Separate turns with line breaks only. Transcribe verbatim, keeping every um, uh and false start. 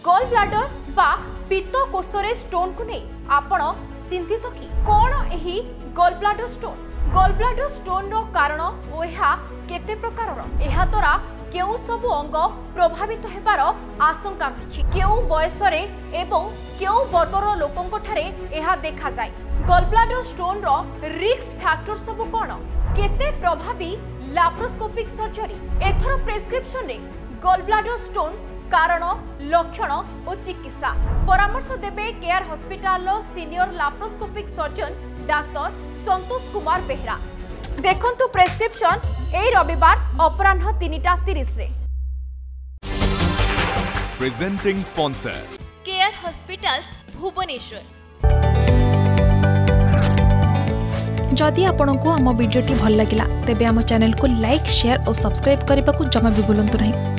Gall bladder बा पित्तकोशरे stone को नहीं आपण चिंतित कि कौन एही gall bladder stone gall bladder stone रो कारण ओ एहा केते प्रकार रो एहा द्वारा केउ सब अंग प्रभावित हेबार आशंका रही केउ बयस रे एवं केउ वर्गर लोकंक ठारे एहा देखा जाय गॉल ब्लाडर स्टोन रो रिस्क फैक्टर सब कोन केते प्रभावी लैप्रोस्कोपिक सर्जरी एथरो प्रेस्क्रिप्शन रे गॉल ब्लाडर स्टोन कारण लक्षण और चिकित्सा परामर्श देबे केयर हॉस्पिटल रो senior laparoscopic surgeon doctor Santosh Kumar Behera. देखंतु प्रेस्क्रिप्शन ए रविवार अपराह्न तीनटा तीस रे।
Presenting sponsor
Care hospital Bhubaneswar.
जदि आपंक आम भिडी भल लगा तेब आम चैनल को लाइक शेयर और सब्सक्राइब करने को जमा भी भूलु नहीं।